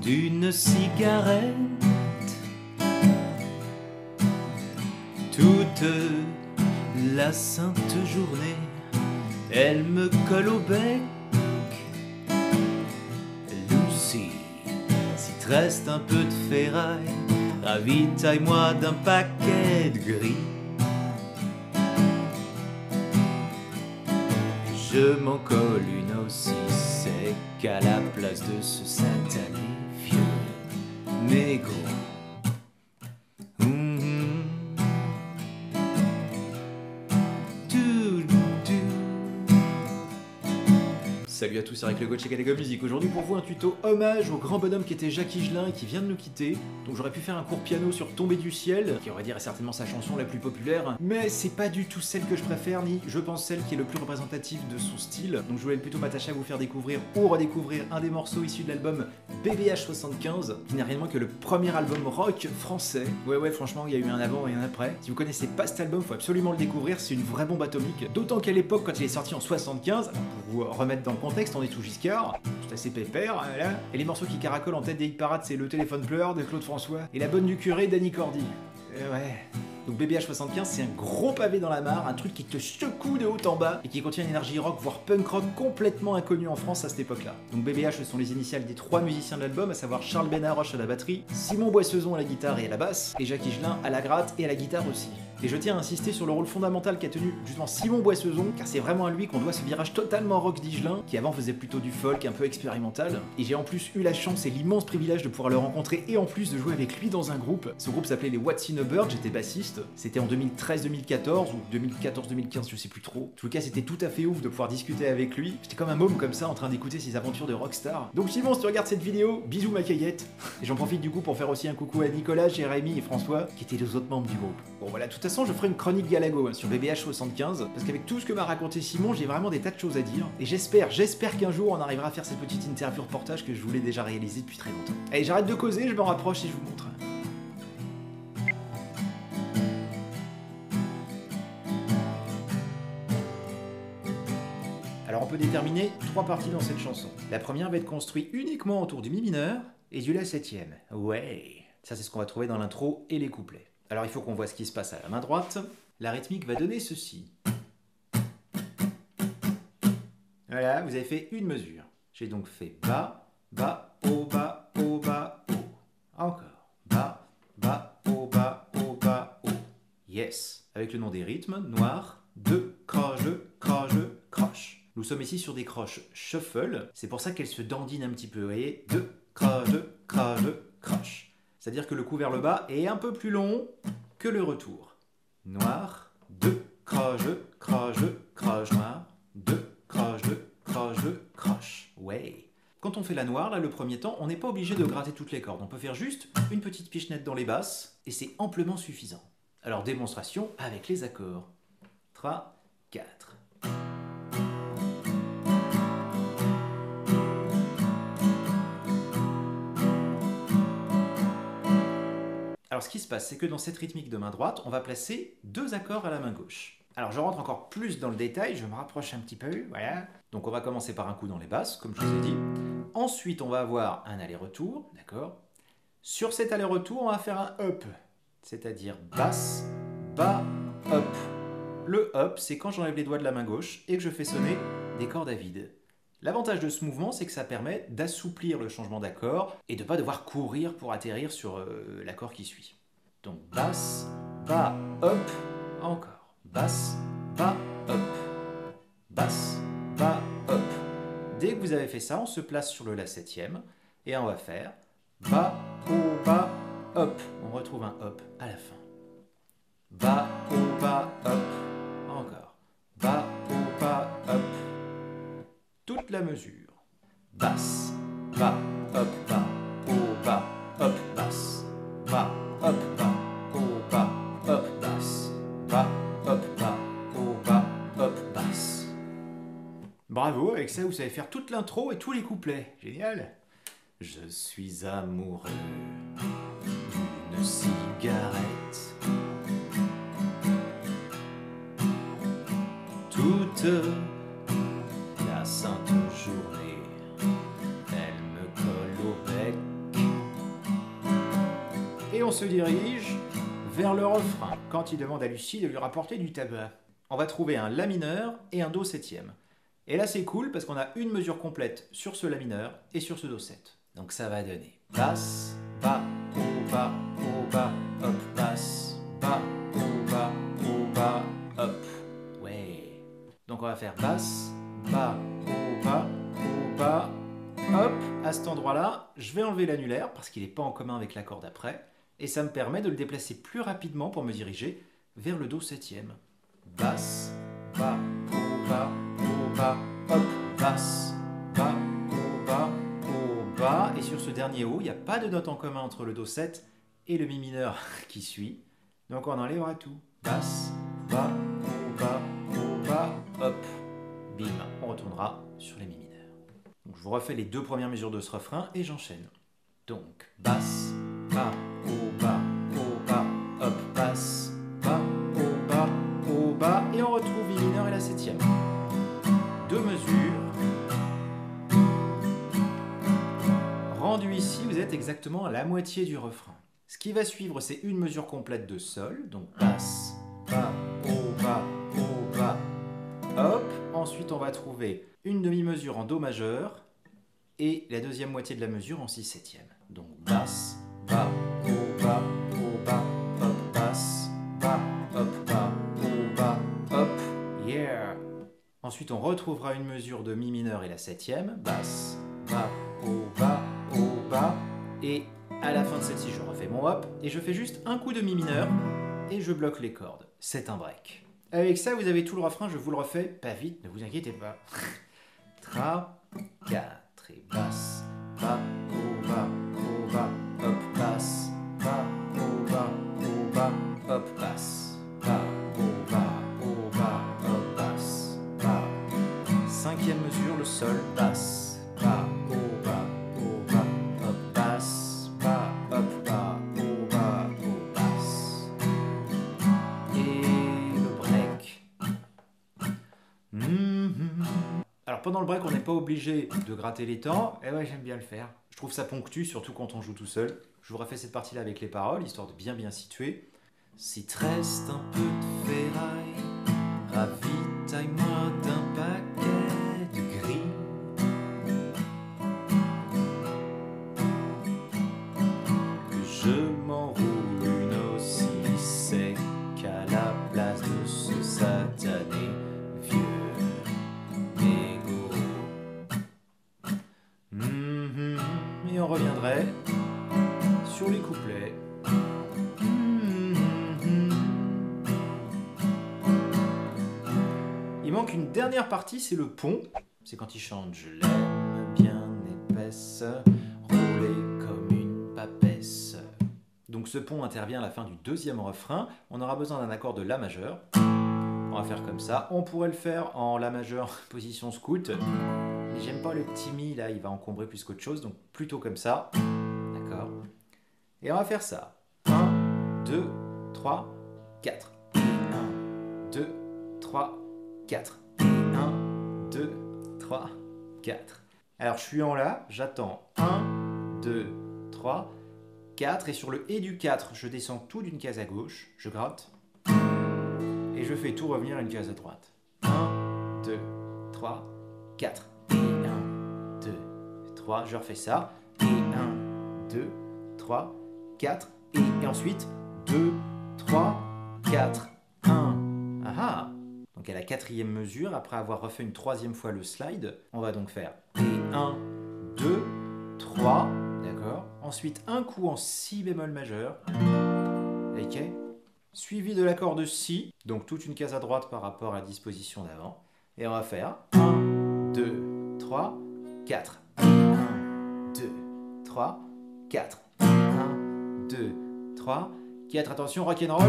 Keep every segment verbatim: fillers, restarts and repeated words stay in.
d'une cigarette. Toute la sainte journée, elle me colle au bec. Lucie, si te reste un peu de ferraille, ravitaille-moi d'un paquet de gris. Je m'en colle une aussi sec à la place de ce satané vieux négro. Salut à tous, c'est avec le Gold chez Galago Music. Aujourd'hui pour vous un tuto hommage au grand bonhomme qui était Jacques Higelin et qui vient de nous quitter. Donc j'aurais pu faire un court piano sur Tombé du ciel, qui on va dire est certainement sa chanson la plus populaire, mais c'est pas du tout celle que je préfère, ni je pense celle qui est le plus représentative de son style. Donc je voulais plutôt m'attacher à vous faire découvrir ou redécouvrir un des morceaux issus de l'album B B H soixante-quinze, qui n'est rien de moins que le premier album rock français. Ouais ouais, franchement il y a eu un avant et un après. Si vous connaissez pas cet album, faut absolument le découvrir, c'est une vraie bombe atomique. D'autant qu'à l'époque, quand il est sorti en soixante-quinze, pour vous remettre dans le contexte, on est sous Giscard, tout assez pépère, voilà. Et les morceaux qui caracolent en tête des hit parades, c'est Le téléphone pleure de Claude François et La bonne du curé d'Annie Cordy. Euh, ouais. Donc B B H soixante-quinze, c'est un gros pavé dans la mare, un truc qui te secoue de haut en bas et qui contient une énergie rock, voire punk rock complètement inconnue en France à cette époque-là. Donc B B H, ce sont les initiales des trois musiciens de l'album, à savoir Charles Benaroche à la batterie, Simon Boissezon à la guitare et à la basse, et Jacques Higelin à la gratte et à la guitare aussi. Et je tiens à insister sur le rôle fondamental qu'a tenu justement Simon Boissezon, car c'est vraiment à lui qu'on doit ce virage totalement rock d'Higelin, qui avant faisait plutôt du folk un peu expérimental. Et j'ai en plus eu la chance et l'immense privilège de pouvoir le rencontrer et en plus de jouer avec lui dans un groupe. Ce groupe s'appelait les What's in a Bird, j'étais bassiste. C'était en deux mille treize deux mille quatorze ou deux mille quatorze deux mille quinze, je sais plus trop. En tout cas, c'était tout à fait ouf de pouvoir discuter avec lui. J'étais comme un môme comme ça en train d'écouter ses aventures de rockstar. Donc Simon, si tu regardes cette vidéo, bisous ma caillette. Et j'en profite du coup pour faire aussi un coucou à Nicolas, Jérémy et François, qui étaient les autres membres du groupe. Bon voilà, de toute façon, je ferai une chronique Galago hein, sur B B H soixante-quinze, parce qu'avec tout ce que m'a raconté Simon, j'ai vraiment des tas de choses à dire. Et j'espère, j'espère qu'un jour on arrivera à faire cette petite interview reportage que je voulais déjà réaliser depuis très longtemps. Allez, j'arrête de causer, je m'en rapproche et je vous montre. Alors on peut déterminer trois parties dans cette chanson. La première va être construite uniquement autour du mi mineur et du la septième. Ouais, ça c'est ce qu'on va trouver dans l'intro et les couplets. Alors il faut qu'on voit ce qui se passe à la main droite. La rythmique va donner ceci. Voilà, vous avez fait une mesure. J'ai donc fait bas, bas, haut, bas, haut, bas, haut. Encore. Bas, bas, haut, bas, haut, bas, haut. Yes. Avec le nom des rythmes, noir, deux, croche, croche, croche. Nous sommes ici sur des croches shuffle. C'est pour ça qu'elles se dandinent un petit peu. Vous voyez, deux, croche, croche, croche. C'est-à-dire que le coup vers le bas est un peu plus long que le retour. Noir, deux, croche, croche, croche, noir, deux, croche, croche, croche. Ouais. Quand on fait la noire, là, le premier temps, on n'est pas obligé de gratter toutes les cordes. On peut faire juste une petite pichenette dans les basses, et c'est amplement suffisant. Alors, démonstration avec les accords. trois, quatre. Alors ce qui se passe, c'est que dans cette rythmique de main droite, on va placer deux accords à la main gauche. Alors je rentre encore plus dans le détail, je me rapproche un petit peu, voilà. Donc on va commencer par un coup dans les basses, comme je vous ai dit. Ensuite, on va avoir un aller-retour, d'accord. Sur cet aller-retour, on va faire un up, c'est-à-dire basse, bas, up. Le up, c'est quand j'enlève les doigts de la main gauche et que je fais sonner des cordes à vide. L'avantage de ce mouvement, c'est que ça permet d'assouplir le changement d'accord et de ne pas devoir courir pour atterrir sur euh, l'accord qui suit. Donc basse, bas, up, encore. Basse, bas, up. Basse, bas, up. Dès que vous avez fait ça, on se place sur le la septième et on va faire bas, haut, bas, up. On retrouve un up à la fin. Bas, haut, bas, up. Encore. Bas, haut, bas, up. Toute la mesure. Basse, bas, up, bas, haut, bas, up, basse. Bas, up, bas, haut, bas, up, basse. Bas, up, bas, haut, bas, up, basse. Bravo, avec ça vous savez faire toute l'intro et tous les couplets. Génial. Je suis amoureux d'une cigarette. Toute la sainte journée, elle me colle au bec. se dirige vers le refrain, quand il demande à Lucie de lui rapporter du tabac. On va trouver un La mineur et un Do septième. Et là c'est cool parce qu'on a une mesure complète sur ce La mineur et sur ce Do sept. Donc ça va donner basse, bas, haut, bas, haut, bas, hop, basse, bas, haut, bas, haut, bas, hop. Ouais. Donc on va faire basse, bas, haut, bas, haut, bas, hop. À cet endroit-là, je vais enlever l'annulaire parce qu'il n'est pas en commun avec l'accord d'après. Et ça me permet de le déplacer plus rapidement pour me diriger vers le Do septième. Basse, bas, haut, bas, haut, bas, hop, basse, bas, haut, bas, haut, bas. Et sur ce dernier haut, il n'y a pas de note en commun entre le Do sept et le Mi mineur qui suit. Donc on enlèvera tout. Basse, bas, haut, bas, haut, bas, hop. Bim, on retournera sur les Mi mineurs. Donc je vous refais les deux premières mesures de ce refrain et j'enchaîne. Donc basse, bas, haut, bas, haut, bas, hop, basse, bas, haut, bas, haut, bas, et on retrouve Mi mineur et la septième. Deux mesures. Rendu ici, vous êtes exactement à la moitié du refrain. Ce qui va suivre, c'est une mesure complète de Sol, donc basse, bas, haut, bas, haut, bas, hop. Ensuite, on va trouver une demi-mesure en Do majeur et la deuxième moitié de la mesure en Si septième. Donc basse, bas, haut, bas, haut, bas, hop, basse, bas, hop, bas, haut, bas, hop, yeah. Ensuite, on retrouvera une mesure de Mi mineur et la septième, basse, bas, haut, bas, haut, bas, et à la fin de celle-ci, je refais mon hop, et je fais juste un coup de Mi mineur, et je bloque les cordes. C'est un break. Avec ça, vous avez tout le refrain, je vous le refais, pas vite, ne vous inquiétez pas. Tra, quatre, et basse, bas, haut, bas, haut, bas, hop, basse, bas, haut, bas, haut, bas, hop, basse, bas, haut, bas, haut, bas, hop, basse, bas. Cinquième mesure, le Sol, basse, bas, haut, bas, haut, bas, hop, basse, bas, hop, bas, haut, bas, haut, basse. Et le break. Mm-hmm. Alors pendant le break, on n'est pas obligé de gratter les temps. Et ouais, j'aime bien le faire. Je trouve ça ponctue, surtout quand on joue tout seul. Je vous refais cette partie-là avec les paroles, histoire de bien bien situer. Si te reste un peu de ferraille, ravitaille-moi d'un paquet de gris. Que je m'enroule une aussi sec à la place de ce satané vieux mégot. Mmh, et on reviendrait sur les couplets. Il manque une dernière partie, c'est le pont. C'est quand il chante « Je l'aime bien épaisse, roulée comme une papesse ». Donc ce pont intervient à la fin du deuxième refrain. On aura besoin d'un accord de La majeur. On va faire comme ça. On pourrait le faire en La majeur, position scout. Mais j'aime pas le petit Mi, là, il va encombrer plus qu'autre chose. Donc plutôt comme ça. D'accord. Et on va faire ça. un, deux, trois, quatre. Et un, deux, trois, quatre. Et un, deux, trois, quatre. Alors je suis en La, j'attends un, deux, trois, quatre. Et sur le Et du quatre, je descends tout d'une case à gauche. Je gratte. Et je fais tout revenir à une case à droite. un, deux, trois, quatre. Et un, deux, trois. Je refais ça. Et un, deux, trois, quatre. Et, et ensuite deux, trois, quatre, un. Ah ah. Donc à la quatrième mesure, après avoir refait une troisième fois le slide, on va donc faire et un, deux, trois. D'accord. Ensuite un coup en Si bémol majeur. Ok. Suivi de l'accord de Si, donc toute une case à droite par rapport à la disposition d'avant. Et on va faire un, deux, trois, quatre. un, deux, trois, quatre. un, deux, trois, quatre. Attention, rock'n'roll.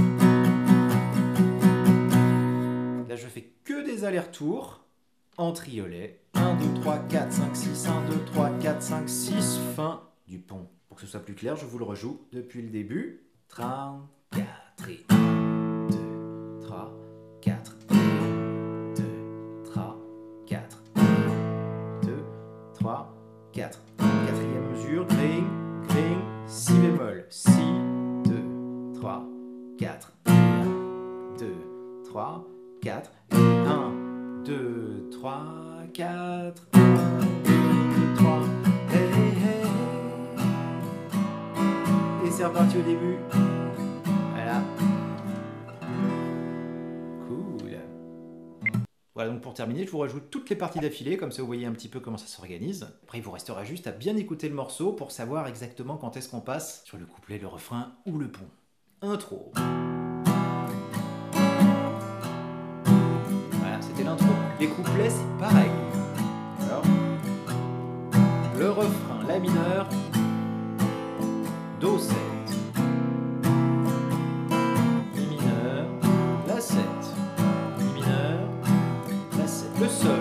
Là, je fais que des allers-retours en triolet. un, deux, trois, quatre, cinq, six. un, deux, trois, quatre, cinq, six. Fin du pont. Pour que ce soit plus clair, je vous le rejoue depuis le début. trente-quatre et un, deux, trois, quatre, un, deux, trois, quatre, un, deux, trois, quatre. Quatrième mesure, cling, cling, Si bémol, Si, quatre. un, deux, trois, quatre. un, deux, trois. Hey, hey. Et c'est reparti au début. Voilà. Cool. Voilà, donc pour terminer, je vous rajoute toutes les parties d'affilée, comme ça vous voyez un petit peu comment ça s'organise. Après, il vous restera juste à bien écouter le morceau pour savoir exactement quand est-ce qu'on passe sur le couplet, le refrain ou le pont. Intro. Voilà, c'était l'intro. Les couplets, c'est pareil. Alors, le refrain, la mineur, do sept. Mi mineur, la sept. Mi mineur, la sept. Le sol.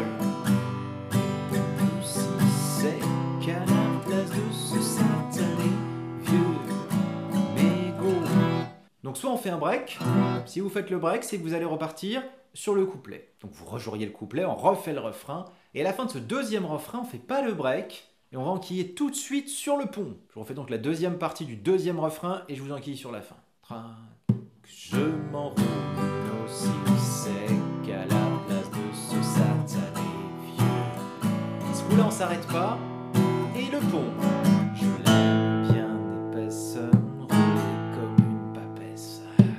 Si c'est qu'à la place de ce satané vieux mégot. Donc soit on fait un break. Si vous faites le break, c'est que vous allez repartir sur le couplet. Donc vous rejoueriez le couplet, on refait le refrain, et à la fin de ce deuxième refrain, on ne fait pas le break, et on va enquiller tout de suite sur le pont. Je refais donc la deuxième partie du deuxième refrain, et je vous enquille sur la fin. Je m'enroule aussi sec à la place de ce satané vieux. Ce coup-là, on s'arrête pas, et le pont. Je l'aime bien épaisse, enroulée comme une papesse.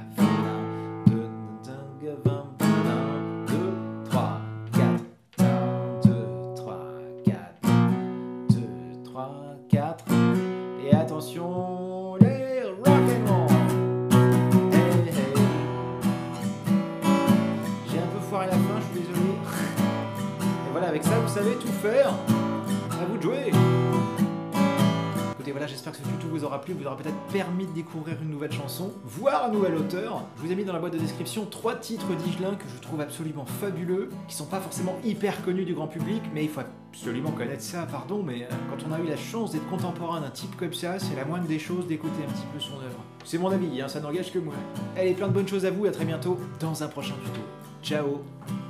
quatre. Et attention, les rock'n'roll. Hey, hey. J'ai un peu foiré la fin, je suis désolé. Et voilà, avec ça, vous savez tout faire. À vous de jouer. Écoutez, voilà, j'espère que ce tuto vous aura plu, vous aura peut-être permis de découvrir une nouvelle chanson, voire un nouvel auteur. Je vous ai mis dans la boîte de description trois titres d'Higelin que je trouve absolument fabuleux, qui sont pas forcément hyper connus du grand public, mais il faut absolument connaître ça, pardon, mais quand on a eu la chance d'être contemporain d'un type comme ça, c'est la moindre des choses d'écouter un petit peu son œuvre. C'est mon avis, hein, ça n'engage que moi. Allez, plein de bonnes choses à vous, à très bientôt dans un prochain tuto. Ciao.